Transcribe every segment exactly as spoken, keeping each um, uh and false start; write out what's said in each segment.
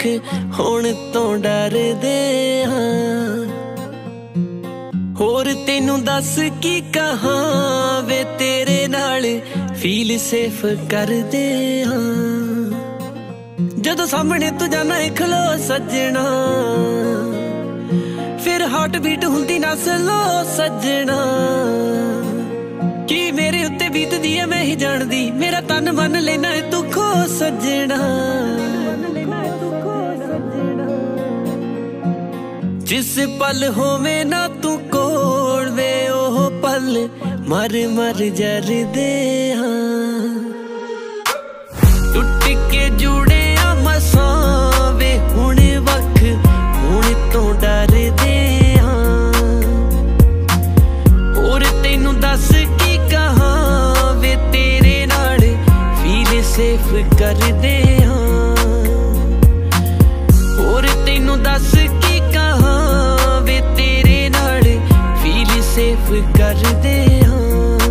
होण तो डरदे हां। होर तेनू दस की कहां वे तेरे नाल फील सेफ करदे हां। जदों सामने तू जाना है खलो सजना, फिर हार्ट बीट हुंदी ना स्लो सजना। कि मेरे उत्ते बीतदी है मैं ही जानदी, मेरा तन मन लेना है तू खो सजना। जिस पल होवे ना तू कोल वे ओह पल मर मर जरदे हां। टुट के जुड़े आ मसां वे हुण वख हुण तो डरदे हां। और तेनू दस की कहां वे तेरे नाल फील सेफ करदे हां। और तेनू दस की कहां वे तेरे नाल फील सेफ करदे हां।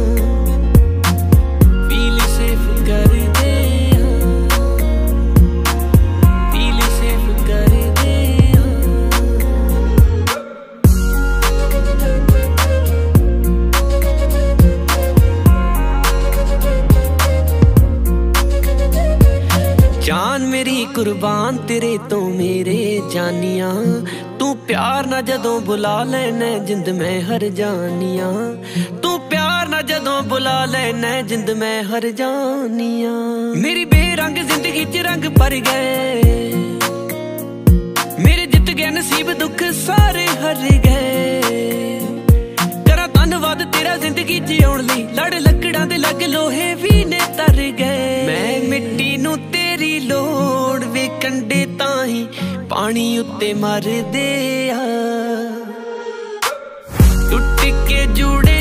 फील सेफ करदे जान मेरी कुर्बान तेरे तो मेरे जानिया। तू प्यार ना जदों बुला लेना जिंद में हर जानिया। तू प्यार ना जदों बुला लेना जिंद में हर जानिया। मेरी बेरंग जिंदगी च रंग भर गए, मेरे जित गए नसीब दुख सारे हर गए। करा धन्नवाद तेरा जिंदगी जिउण लई, लड़ लकड़ां दे लग लोहे भी ने तर गए। मैं मिट्टी नू तेरी लोड़ वे कंडे ताही पानी उत्ते मरदे आ। टुट के जुड़े